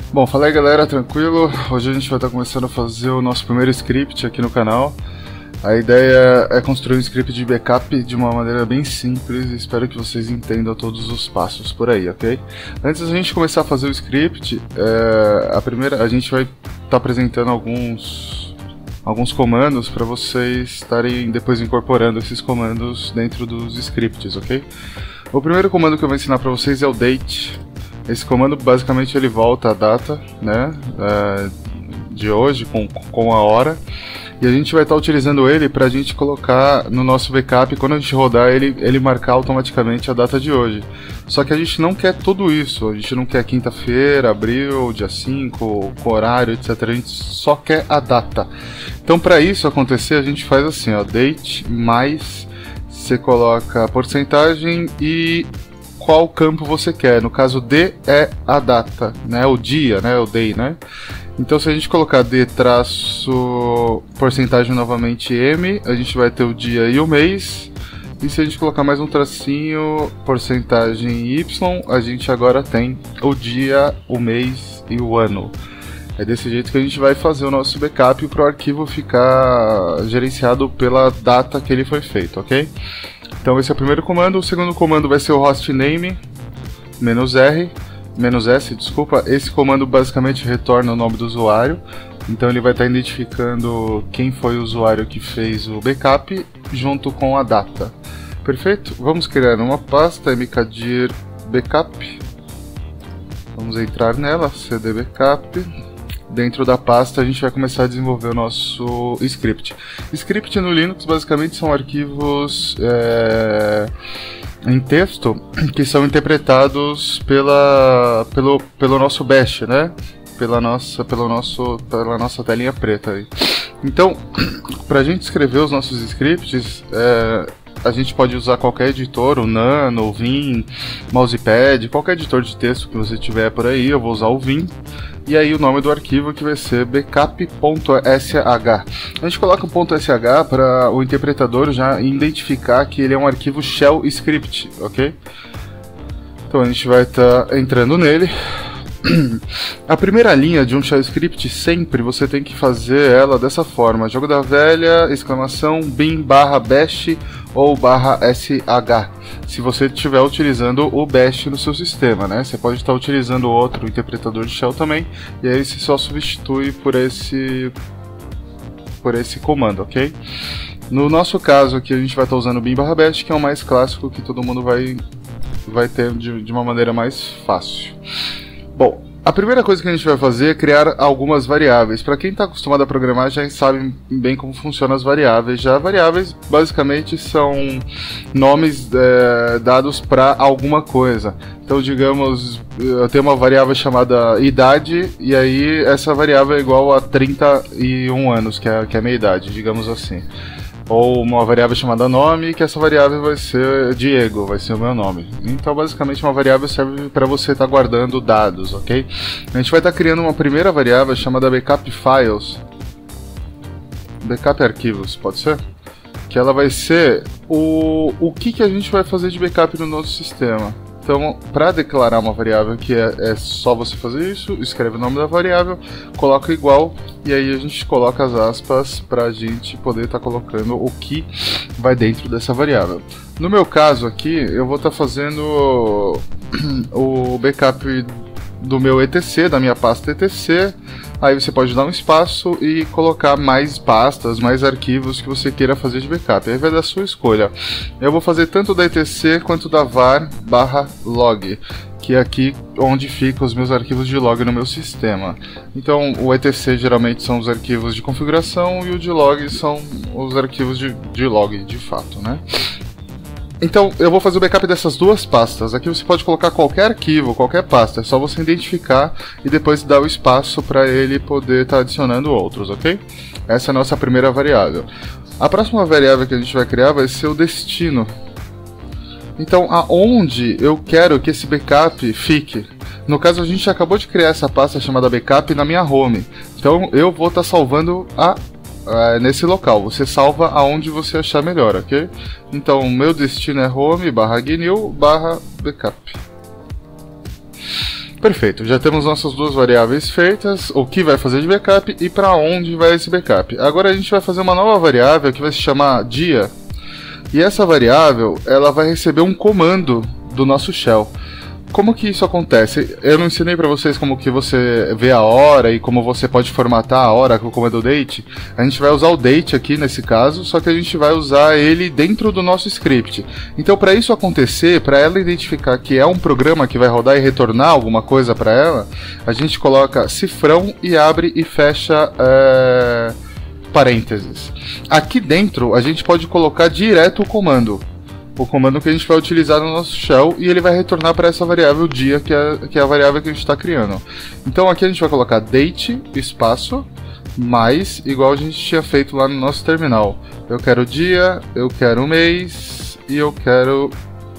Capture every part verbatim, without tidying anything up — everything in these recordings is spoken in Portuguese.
Bom, fala aí galera, tranquilo? Hoje a gente vai estar começando a fazer o nosso primeiro script aqui no canal. A ideia é construir um script de backup de uma maneira bem simples e espero que vocês entendam todos os passos por aí, ok? Antes da gente começar a fazer o script, é, a, primeira, a gente vai estar apresentando alguns, alguns comandos para vocês estarem depois incorporando esses comandos dentro dos scripts, ok? O primeiro comando que eu vou ensinar para vocês é o date. Esse comando basicamente ele volta a data, né, é, de hoje com, com a hora. E a gente vai estar utilizando ele para a gente colocar no nosso backup, quando a gente rodar ele, ele marcar automaticamente a data de hoje. Só que a gente não quer tudo isso, a gente não quer quinta-feira, abril, dia cinco, com horário, etcétera. A gente só quer a data. Então para isso acontecer a gente faz assim, ó, date mais, você coloca a porcentagem e qual campo você quer. No caso D é a data, né, o dia, né, o day, né. Então se a gente colocar D traço porcentagem novamente M, a gente vai ter o dia e o mês. E se a gente colocar mais um tracinho, porcentagem Y, a gente agora tem o dia, o mês e o ano. É desse jeito que a gente vai fazer o nosso backup para o arquivo ficar gerenciado pela data que ele foi feito, ok? Então esse é o primeiro comando. O segundo comando vai ser o hostname, menos R. menos S, desculpa. Esse comando basicamente retorna o nome do usuário, então ele vai estar identificando quem foi o usuário que fez o backup junto com a data. Perfeito? Vamos criar uma pasta mkdir backup. Vamos entrar nela, cd backup. Dentro da pasta a gente vai começar a desenvolver o nosso script. Script no Linux basicamente são arquivos é... em texto que são interpretados pela, pelo, pelo nosso bash, né? Pela nossa, pelo nosso, pela nossa telinha preta aí. Então, para a gente escrever os nossos scripts, é, a gente pode usar qualquer editor, o Nano, o Vim, Mousepad, qualquer editor de texto que você tiver por aí. Eu vou usar o Vim. E aí o nome do arquivo que vai ser backup.sh. A gente coloca um .sh para o interpretador já identificar que ele é um arquivo shell script, ok? Então a gente vai estar tá entrando nele. A primeira linha de um shell script sempre você tem que fazer ela dessa forma: jogo da velha, exclamação, bin barra bash ou barra sh. Se você estiver utilizando o bash no seu sistema, né? Você pode estar utilizando outro interpretador de shell também, e aí você só substitui por esse por esse comando, ok? No nosso caso aqui a gente vai estar usando o bin barra bash, que é o mais clássico, que todo mundo vai vai ter de, de uma maneira mais fácil. Bom, a primeira coisa que a gente vai fazer é criar algumas variáveis. Para quem está acostumado a programar já sabe bem como funcionam as variáveis. Já variáveis basicamente são nomes é, dados para alguma coisa. Então digamos, eu tenho uma variável chamada idade, e aí essa variável é igual a trinta e um anos, que é, que é a minha idade, digamos assim. Ou uma variável chamada nome, que essa variável vai ser Diego, vai ser o meu nome. Então basicamente uma variável serve para você estar tá guardando dados, ok? A gente vai estar tá criando uma primeira variável chamada backup files. Backup arquivos, pode ser? Que ela vai ser o, o que, que a gente vai fazer de backup no nosso sistema. Então, para declarar uma variável que é, é só você fazer isso, escreve o nome da variável, coloca igual, e aí a gente coloca as aspas para a gente poder estar tá colocando o que vai dentro dessa variável. No meu caso aqui, eu vou estar tá fazendo o backup do meu etc, da minha pasta etc. Aí você pode dar um espaço e colocar mais pastas, mais arquivos que você queira fazer de backup. Aí vai da sua escolha. Eu vou fazer tanto da etc quanto da var barra log, que é aqui onde ficam os meus arquivos de log no meu sistema. Então o etc geralmente são os arquivos de configuração e o de log são os arquivos de, de log de fato, né? Então, eu vou fazer o backup dessas duas pastas. Aqui você pode colocar qualquer arquivo, qualquer pasta. É só você identificar e depois dar o espaço para ele poder estar tá adicionando outros, ok? Essa é a nossa primeira variável. A próxima variável que a gente vai criar vai ser o destino. Então, aonde eu quero que esse backup fique? No caso, a gente acabou de criar essa pasta chamada backup na minha home. Então, eu vou estar tá salvando a Uh, nesse local, você salva aonde você achar melhor, ok? Então, meu destino é home barra gnu barra backup. Perfeito, já temos nossas duas variáveis feitas, o que vai fazer de backup e para onde vai esse backup. Agora a gente vai fazer uma nova variável que vai se chamar dia, e essa variável ela vai receber um comando do nosso shell. Como que isso acontece? Eu não ensinei para vocês como que você vê a hora e como você pode formatar a hora com o comando date. A gente vai usar o date aqui nesse caso, só que a gente vai usar ele dentro do nosso script. Então, para isso acontecer, para ela identificar que é um programa que vai rodar e retornar alguma coisa para ela, a gente coloca cifrão e abre e fecha é, parênteses. Aqui dentro a gente pode colocar direto o comando. O comando que a gente vai utilizar no nosso shell, e ele vai retornar para essa variável dia, que é, que é a variável que a gente está criando. Então aqui a gente vai colocar date, espaço, mais, igual a gente tinha feito lá no nosso terminal. Eu quero dia, eu quero mês e eu quero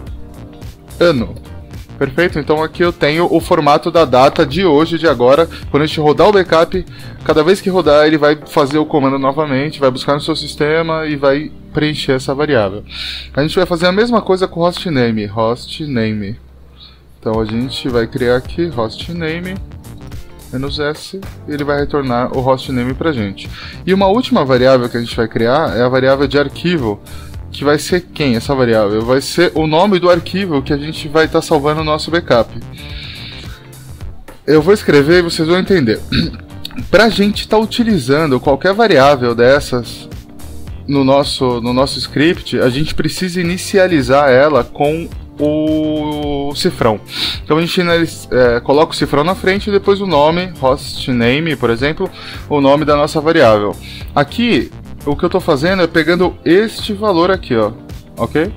ano. Perfeito? Então aqui eu tenho o formato da data de hoje, de agora. Quando a gente rodar o backup, cada vez que rodar ele vai fazer o comando novamente, vai buscar no seu sistema e vai preencher essa variável. A gente vai fazer a mesma coisa com hostname, hostname. Então a gente vai criar aqui hostname menos s, e ele vai retornar o hostname pra gente. E uma última variável que a gente vai criar é a variável de arquivo, que vai ser quem essa variável? Vai ser o nome do arquivo que a gente vai estar tá salvando o nosso backup. Eu vou escrever e vocês vão entender. Para a gente estar tá utilizando qualquer variável dessas no nosso, no nosso script, a gente precisa inicializar ela com o cifrão. Então a gente é, coloca o cifrão na frente e depois o nome, hostname, por exemplo, o nome da nossa variável. Aqui o que eu estou fazendo é pegando este valor aqui, ó, ok?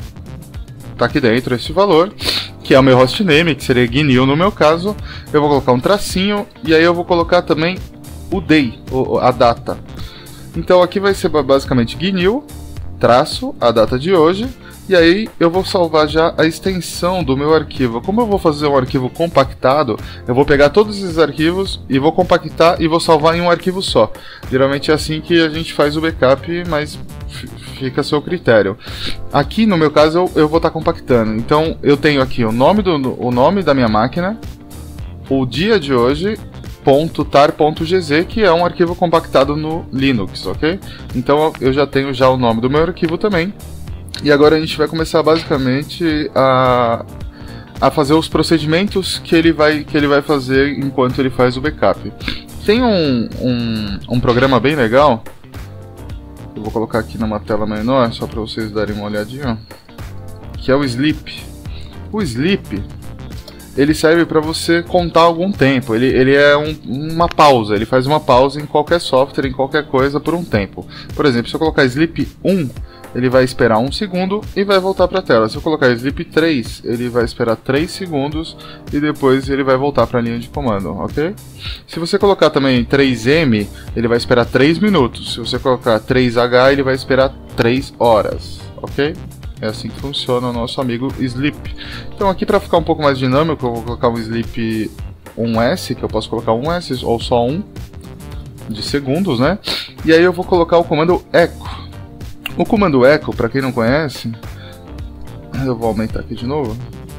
Tá aqui dentro esse valor, que é o meu hostname, que seria Guinil no meu caso. Eu vou colocar um tracinho e aí eu vou colocar também o day, a data. Então aqui vai ser basicamente Guinil, traço, a data de hoje. E aí eu vou salvar já a extensão do meu arquivo. Como eu vou fazer um arquivo compactado, eu vou pegar todos esses arquivos e vou compactar e vou salvar em um arquivo só. Geralmente é assim que a gente faz o backup, mas fica a seu critério. Aqui no meu caso eu, eu vou estar tá compactando. Então eu tenho aqui o nome, do, o nome da minha máquina, o dia de hoje, .tar.gz, que é um arquivo compactado no Linux, ok? Então eu já tenho já o nome do meu arquivo também. E agora a gente vai começar basicamente a, a fazer os procedimentos que ele, vai, que ele vai fazer enquanto ele faz o backup. Tem um, um, um programa bem legal, eu vou colocar aqui numa tela menor, só para vocês darem uma olhadinha, que é o Sleep. O Sleep, ele serve para você contar algum tempo, ele, ele é um, uma pausa, ele faz uma pausa em qualquer software, em qualquer coisa por um tempo. Por exemplo, se eu colocar Sleep um, ele vai esperar um segundo e vai voltar para a tela. Se eu colocar Sleep três, ele vai esperar três segundos e depois ele vai voltar para a linha de comando, ok? Se você colocar também três M, ele vai esperar três minutos. Se você colocar três H, ele vai esperar três horas, ok? É assim que funciona o nosso amigo Sleep. Então aqui, para ficar um pouco mais dinâmico, eu vou colocar um Sleep um S, que eu posso colocar um S ou só um de segundos, né? E aí eu vou colocar o comando echo. O comando echo, para quem não conhece, eu vou aumentar aqui de novo.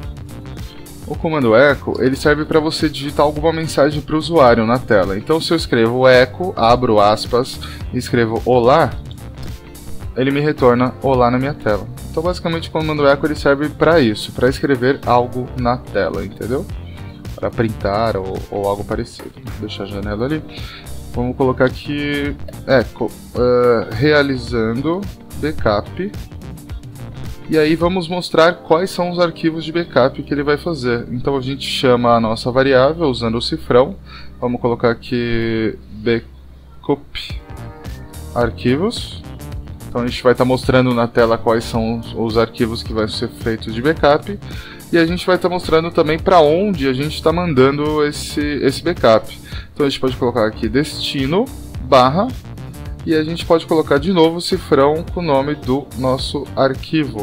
O comando echo, ele serve para você digitar alguma mensagem para o usuário na tela. Então se eu escrevo echo, abro aspas e escrevo olá, ele me retorna olá na minha tela. Então basicamente o comando echo ele serve para isso, para escrever algo na tela, entendeu? Para printar ou, ou algo parecido. Vou deixar a janela ali. Vamos colocar aqui echo, uh, realizando backup, e aí vamos mostrar quais são os arquivos de backup que ele vai fazer. Então a gente chama a nossa variável usando o cifrão. Vamos colocar aqui backup arquivos. Então a gente vai estar tá mostrando na tela quais são os, os arquivos que vão ser feitos de backup, e a gente vai estar tá mostrando também para onde a gente está mandando esse, esse backup. Então a gente pode colocar aqui destino barra, e a gente pode colocar de novo o cifrão com o nome do nosso arquivo.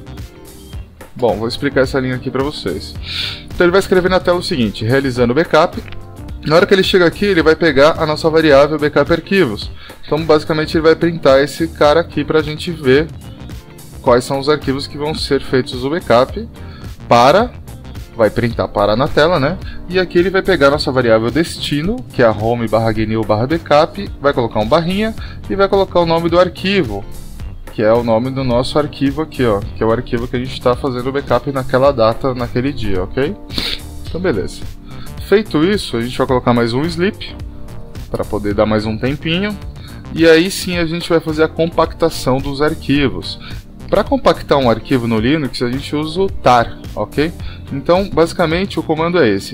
Bom, vou explicar essa linha aqui para vocês. Então ele vai escrever na tela o seguinte: realizando backup. Na hora que ele chega aqui, ele vai pegar a nossa variável backup arquivos. Então basicamente ele vai printar esse cara aqui para a gente ver quais são os arquivos que vão ser feitos o backup para vai printar parar na tela, né? E aqui ele vai pegar nossa variável destino, que é a home barra gnu barra backup, vai colocar um barrinha e vai colocar o nome do arquivo, que é o nome do nosso arquivo aqui, ó, que é o arquivo que a gente está fazendo o backup naquela data, naquele dia, ok? Então beleza. Feito isso, a gente vai colocar mais um sleep para poder dar mais um tempinho. E aí sim a gente vai fazer a compactação dos arquivos. Para compactar um arquivo no Linux, a gente usa o tar, ok? Então, basicamente, o comando é esse,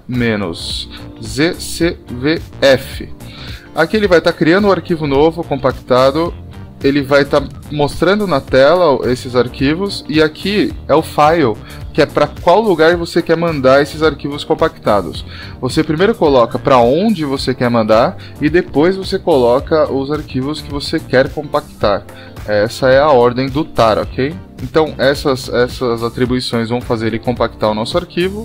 tar-zcvf. Aqui ele vai estar tá criando um arquivo novo, compactado, ele vai estar tá mostrando na tela esses arquivos, e aqui é o file, que é para qual lugar você quer mandar esses arquivos compactados. Você primeiro coloca para onde você quer mandar, e depois você coloca os arquivos que você quer compactar. Essa é a ordem do tar, ok? Então essas, essas atribuições vão fazer ele compactar o nosso arquivo.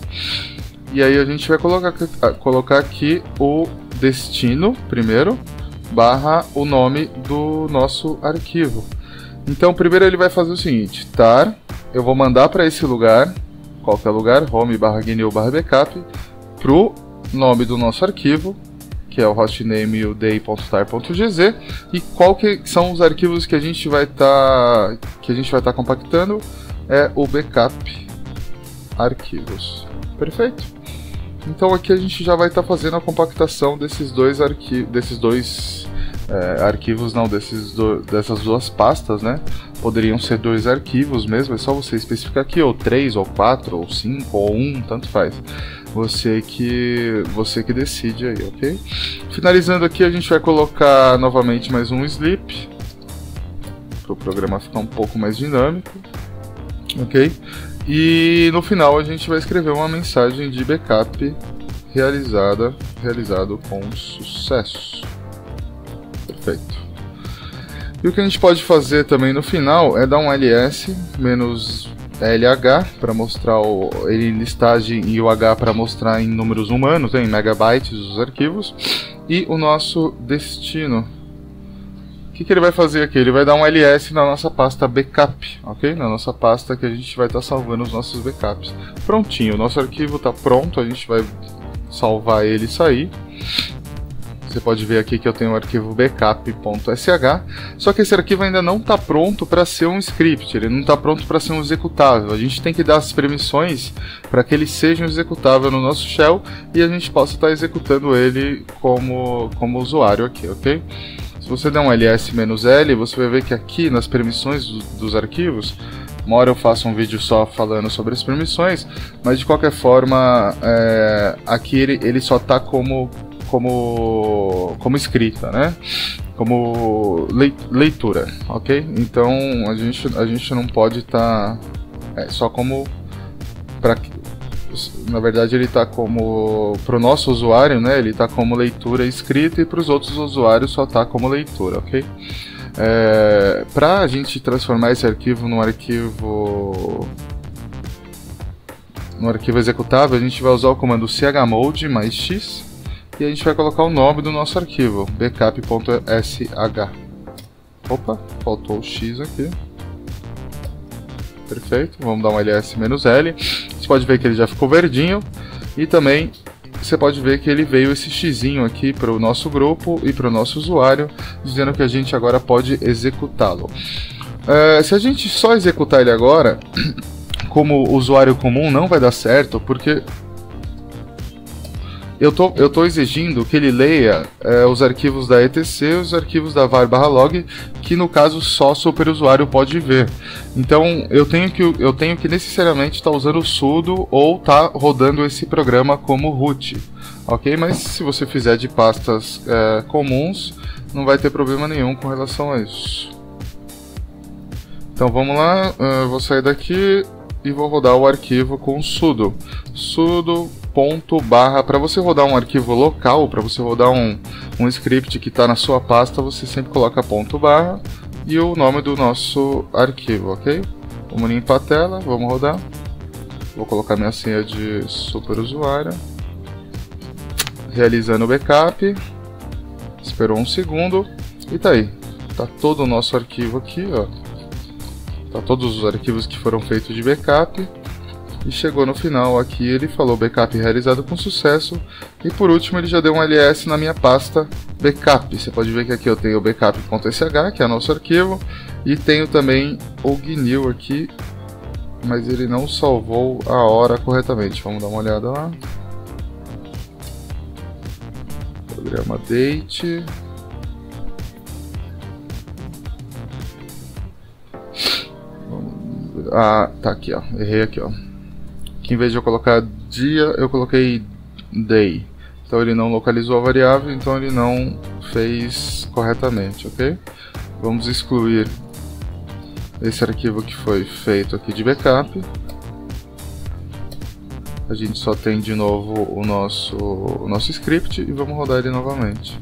E aí a gente vai colocar, colocar aqui o destino primeiro, barra o nome do nosso arquivo. Então primeiro ele vai fazer o seguinte, tar, eu vou mandar para esse lugar, qualquer lugar, home barra gnu barra backup, pro nome do nosso arquivo, que é o hostname uday.tar.gz, e qual que são os arquivos que a gente vai estar tá, que a gente vai estar tá compactando, é o backup arquivos. Perfeito? Então aqui a gente já vai estar tá fazendo a compactação desses dois arquivos, desses dois é, arquivos, não, desses do, dessas duas pastas, né? Poderiam ser dois arquivos mesmo, é só você especificar aqui, ou três, ou quatro, ou cinco, ou um, tanto faz. Você que, você que decide aí, ok? Finalizando aqui, a gente vai colocar novamente mais um sleep, para o programa ficar um pouco mais dinâmico, ok? E no final a gente vai escrever uma mensagem de backup realizada, realizado com sucesso. Perfeito. E o que a gente pode fazer também no final é dar um ls menos lh para mostrar o, ele em listagem e o h para mostrar em números humanos, em megabytes os arquivos, e o nosso destino. O que, que ele vai fazer aqui? Ele vai dar um ls na nossa pasta backup, ok? Na nossa pasta que a gente vai estar tá salvando os nossos backups. Prontinho, o nosso arquivo está pronto, a gente vai salvar ele e sair. Você pode ver aqui que eu tenho o arquivo backup.sh, só que esse arquivo ainda não está pronto para ser um script, ele não está pronto para ser um executável. A gente tem que dar as permissões para que ele seja um executável no nosso shell e a gente possa estar tá executando ele como, como usuário aqui, ok? Se você der um ls-l, você vai ver que aqui nas permissões do, dos arquivos, uma hora eu faço um vídeo só falando sobre as permissões, mas de qualquer forma, é, aqui ele, ele só está como... Como, como escrita, né? Como leitura, ok? Então a gente, a gente não pode estar tá, é, só como pra, na verdade ele está como para o nosso usuário, né? Ele está como leitura escrita e para os outros usuários só está como leitura, ok? É, para a gente transformar esse arquivo num arquivo no arquivo executável, a gente vai usar o comando chmod mais x. E a gente vai colocar o nome do nosso arquivo, backup.sh. Opa, faltou o X aqui. Perfeito, vamos dar um ls-l. Você pode ver que ele já ficou verdinho. E também você pode ver que ele veio esse xizinho aqui para o nosso grupo e para o nosso usuário, dizendo que a gente agora pode executá-lo. Uh, se a gente só executar ele agora, como usuário comum não vai dar certo, porque... Eu tô, eu tô exigindo que ele leia é, os arquivos da etc e os arquivos da var barra log, que no caso só o superusuário pode ver. Então eu tenho que, eu tenho que necessariamente estar tá usando o sudo ou tá rodando esse programa como root, ok? Mas se você fizer de pastas é, comuns, não vai ter problema nenhum com relação a isso. Então vamos lá, eu vou sair daqui e vou rodar o arquivo com sudo. sudo ponto barra, para você rodar um arquivo local, para você rodar um, um script que está na sua pasta, você sempre coloca ponto barra e o nome do nosso arquivo, ok? Vamos limpar a tela, vamos rodar. Vou colocar minha senha de superusuário. Realizando o backup. Esperou um segundo e tá aí. Tá todo o nosso arquivo aqui, ó. Tá todos os arquivos que foram feitos de backup. E chegou no final aqui, ele falou backup realizado com sucesso. E por último ele já deu um L S na minha pasta backup. Você pode ver que aqui eu tenho o backup.sh, que é o nosso arquivo. E tenho também o G N U aqui, mas ele não salvou a hora corretamente. Vamos dar uma olhada lá. Programa date. Ah, tá aqui, ó. Errei aqui, ó. Que em vez de eu colocar dia, eu coloquei day. Então ele não localizou a variável, então ele não fez corretamente, ok? Vamos excluir esse arquivo que foi feito aqui de backup. A gente só tem de novo o nosso, o nosso script e vamos rodar ele novamente.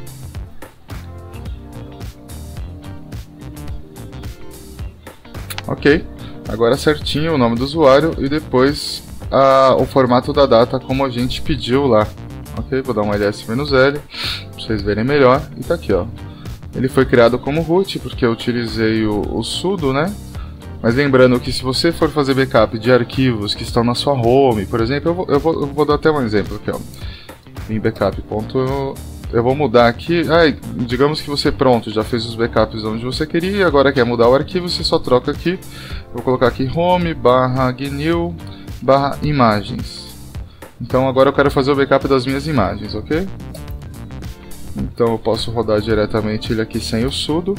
Ok, agora certinho o nome do usuário e depois a, o formato da data como a gente pediu lá. Ok, vou dar um ls-l para vocês verem melhor. E tá aqui, ó. Ele foi criado como root porque eu utilizei o, o sudo, né? Mas lembrando que se você for fazer backup de arquivos que estão na sua home, por exemplo, eu vou, eu vou, eu vou dar até um exemplo aqui, ó. Em backup. Ponto, eu vou mudar aqui. Ah, digamos que você pronto, já fez os backups onde você queria, e agora quer mudar o arquivo, você só troca aqui. Eu vou colocar aqui home barra gnu barra imagens. Então agora eu quero fazer o backup das minhas imagens, ok? Então eu posso rodar diretamente ele aqui sem o sudo.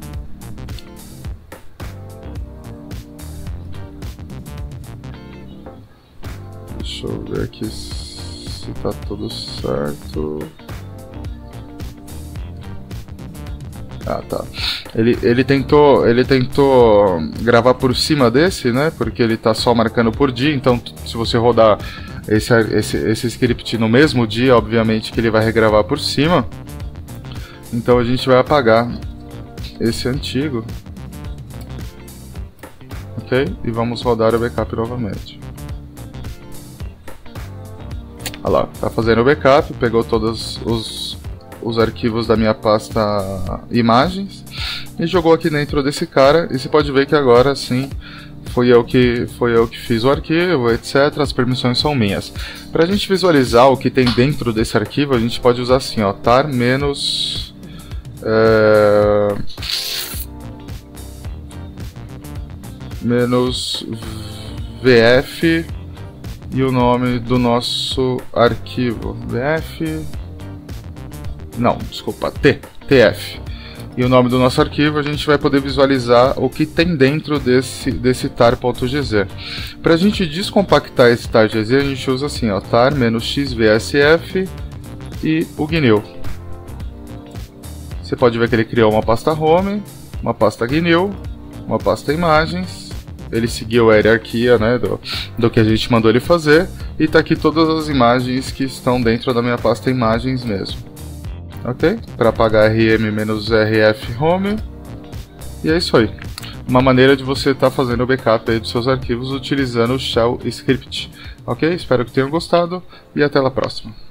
Deixa eu ver aqui se tá tudo certo. Ah, tá. Ele, ele, tentou, ele tentou gravar por cima desse, né? Porque ele tá só marcando por dia. Então, se você rodar esse, esse, esse script no mesmo dia, obviamente que ele vai regravar por cima. Então, a gente vai apagar esse antigo. Ok? E vamos rodar o backup novamente. Olha lá, tá fazendo o backup, pegou todos os, os arquivos da minha pasta imagens e jogou aqui dentro desse cara. E você pode ver que agora sim foi eu que, foi eu que fiz o arquivo, etcétera. As permissões são minhas. Para a gente visualizar o que tem dentro desse arquivo, a gente pode usar assim, ó, tar menos é, menos vf e o nome do nosso arquivo, vf, não, desculpa, t, tf, e o nome do nosso arquivo. A gente vai poder visualizar o que tem dentro desse, desse tar.gz. Para a gente descompactar esse tar.gz, a gente usa assim, ó, tar-xvsf e o G N U. Você pode ver que ele criou uma pasta home, uma pasta G N U, uma pasta imagens. Ele seguiu a hierarquia, né, do, do que a gente mandou ele fazer. E está aqui todas as imagens que estão dentro da minha pasta imagens mesmo. Ok? Para apagar rm-rf home. E é isso aí. Uma maneira de você estar tá fazendo o backup aí dos seus arquivos utilizando o shell script. Ok? Espero que tenham gostado e até a próxima.